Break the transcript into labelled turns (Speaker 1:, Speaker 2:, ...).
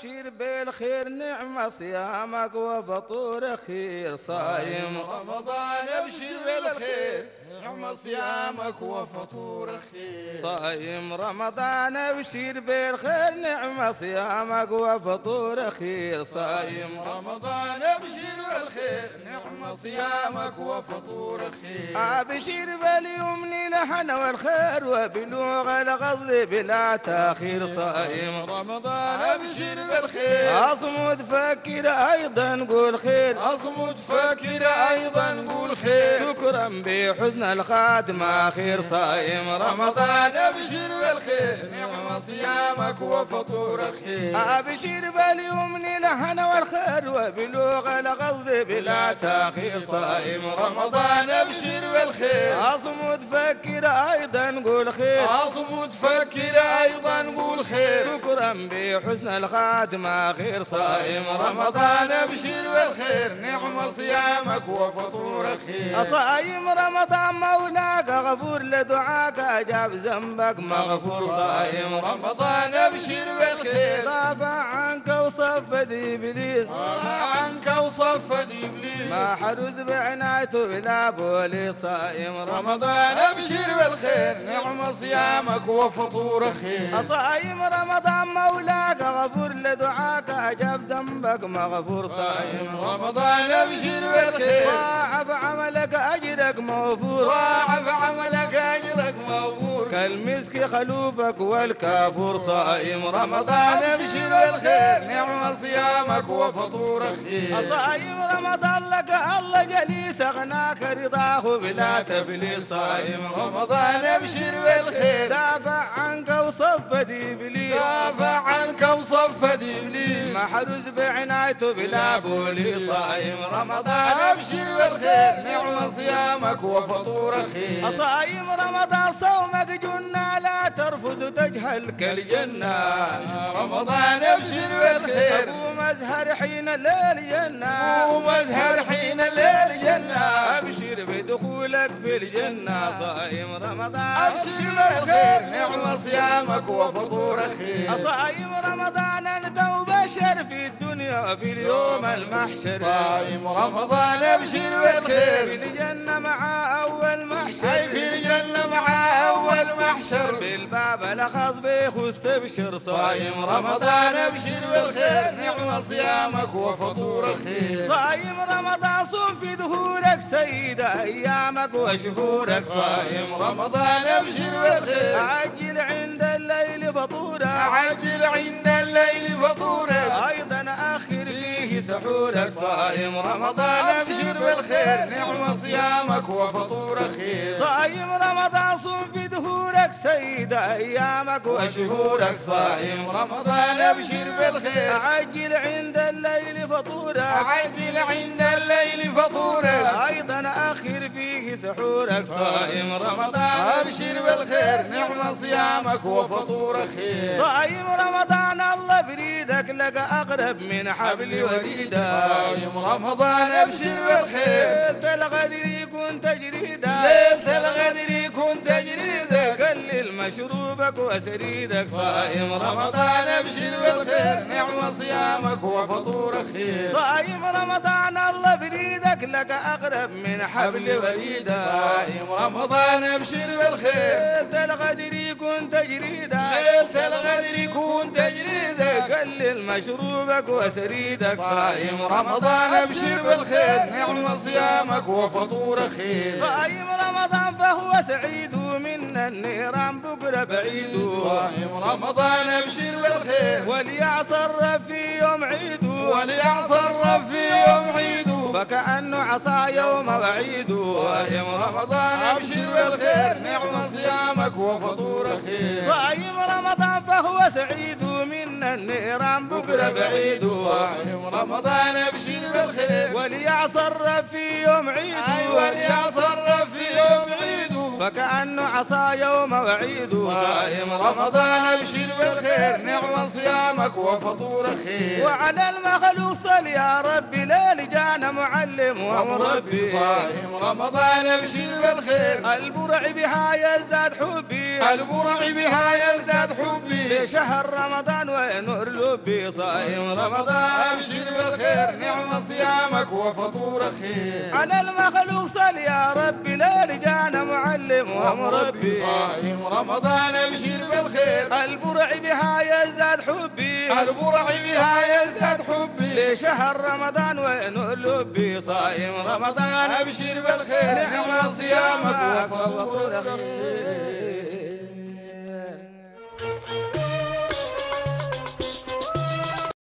Speaker 1: ابشر بالخير نعم صيامك وفطور خير صايم
Speaker 2: رمضان ابشر بالخير نعم صيامك وفطور خير
Speaker 1: صايم رمضان ابشر بالخير نعم صيامك وفطور خير صايم
Speaker 2: رمضان ابشر بالخير نعم صيامك وفطور خير
Speaker 1: ابشر باليمن لحن والخير وبلوغ الغضب بلا تاخير صايم
Speaker 2: رمضان ابشر بالخير
Speaker 1: اصمد فكر ايضا قول خير
Speaker 2: اصمد فكر ايضا قول خير
Speaker 1: شكرا بحسن الخاتمه خير صايم
Speaker 2: رمضان ابشر بالخير نعم صيامك وفطور خير
Speaker 1: ابشر باليمن لحن والخير وبلوغ الغضب بلا تاخير صايم
Speaker 2: رمضان ابشر بالخير
Speaker 1: اصمد فكر ايضا قول خير
Speaker 2: اصمد فكر ايضا قول خير
Speaker 1: شكرا بحسن الخاتمه خير صايم
Speaker 2: رمضان ابشر بالخير نعم صيامك وفطور خير
Speaker 1: صايم رمضان مولاك غفور لدعاك اجاب ذنبك مغفور صايم
Speaker 2: رمضان ابشر بالخير
Speaker 1: رافع عنك وصفد ابليس
Speaker 2: عنك وصفد ابليس
Speaker 1: ما حرز بعنايته بلا بولي صايم
Speaker 2: رمضان ابشر بالخير نعم صيامك وفطور خير
Speaker 1: صايم رمضان مولاك غفور لدعاك اجاب ذنبك مغفور صايم
Speaker 2: رمضان ابشر بالخير
Speaker 1: ضاعف عملك اجرك موفور
Speaker 2: ضاعف عملك اجرك موفور
Speaker 1: كالمسك خلوفك والكافور صايم
Speaker 2: رمضان ابشر بالخير نعم صيامك وفطور خير
Speaker 1: صايم رمضان لك الله جليس اغناك رضاه بلا تفليس صايم
Speaker 2: رمضان ابشر بالخير
Speaker 1: دافع عنك وصفد ابليس
Speaker 2: دافع عنك وصفد ابليس
Speaker 1: محروز بعنايته بلا بولي صايم
Speaker 2: رمضان ابشر بالخير نعم صيامك وفطور خير
Speaker 1: صايم رمضان صومك جنة لا ترفز تجهل كالجنة
Speaker 2: رمضان ابشر بالخير
Speaker 1: ومزهر حين الليل جنة
Speaker 2: ومزهر حين الليل جنة
Speaker 1: ابشر بدخولك في الجنة صايم رمضان
Speaker 2: ابشر بالخير نعم صيامك وفطور خير
Speaker 1: صايم رمضان انت وبشر في الدنيا وفي اليوم المحشر
Speaker 2: صايم رمضان ابشر بالخير
Speaker 1: في الجنة مع اول محشر
Speaker 2: في الجنة مع اول محشر
Speaker 1: بالباب الاخص بيخص تبشر
Speaker 2: صايم رمضان ابشر بالخير نعم صيامك وفطور خير
Speaker 1: صايم رمضان صوم في ظهورك سيد ايامك وشهورك
Speaker 2: صايم رمضان ابشر بالخير
Speaker 1: عجل عند الليل فطورك
Speaker 2: عجل عند الليل فطورك
Speaker 1: ايضا اخر فيه سحورك
Speaker 2: صايم رمضان ابشر بالخير نعم صيامك وفطور خير
Speaker 1: صايم رمضان صوم في ظهورك سيد ايامك وشهورك
Speaker 2: صايم رمضان ابشر بالخير
Speaker 1: عجل عند الليل فطورك
Speaker 2: عجل عند الليل فطورك
Speaker 1: ايضا اخر فيه سحورك صايم رمضان
Speaker 2: ابشر بالخير نعم صيامك وفطور خير
Speaker 1: صايم رمضان الله بريدك لك اقرب من حبل وريدك
Speaker 2: صايم رمضان ابشر بالخير
Speaker 1: ليلة الغدر يكون تجريدك
Speaker 2: ليلة الغدر يكون تجريدك
Speaker 1: قلل مشروبك وسريدك
Speaker 2: صايم رمضان ابشر بالخير نعم صيامك وفطور خير
Speaker 1: صايم رمضان الله بريدك لك اقرب من حبل وريدك
Speaker 2: صايم رمضان ابشر بالخير
Speaker 1: ليلة الغدر يكون تجريدك
Speaker 2: ليلة الغدر يكون تجريدك
Speaker 1: قلل مشروبك وسريدك
Speaker 2: صايم رمضان ابشر بالخير نعم صيامك وفطور خير
Speaker 1: صايم رمضان فهو سعيد ومن النيران بكره بعيد
Speaker 2: صايم رمضان ابشر بالخير
Speaker 1: وليعصر في يوم عيد
Speaker 2: وليعصر في يوم عيد
Speaker 1: فكأنه عصا يوم وعيد
Speaker 2: صايم رمضان ابشر بالخير نعم صيامك وفطور خير
Speaker 1: صايم رمضان فهو سعيد ومن النيران بكره بعيد
Speaker 2: صايم رمضان ابشر بالخير
Speaker 1: وليعصر في يوم عيد
Speaker 2: وليعصر في يوم عيد
Speaker 1: فكأنه عصا يوم وعيد
Speaker 2: صائم رمضان ابشر بالخير نعم صيامك وفطور خير
Speaker 1: وعلى المخلوق صل يا ربي ليل جانا معلم ومربي
Speaker 2: صائم رمضان ابشر بالخير
Speaker 1: البرع بها يزداد حبي
Speaker 2: البرع بها يزداد حبي
Speaker 1: لشهر رمضان ونور لبي صائم رمضان
Speaker 2: ابشر بالخير نعم صيامك وفطور خير
Speaker 1: على المخلوق صل يا ربي ليل جانا معلم ومربي
Speaker 2: صائم رمضان ابشر بالخير
Speaker 1: البرع بها يزداد حبي
Speaker 2: البرع بها يزداد حبي
Speaker 1: لشهر رمضان ونور لبي صائم رمضان
Speaker 2: ابشر بالخير نعم صيامك وفطور خير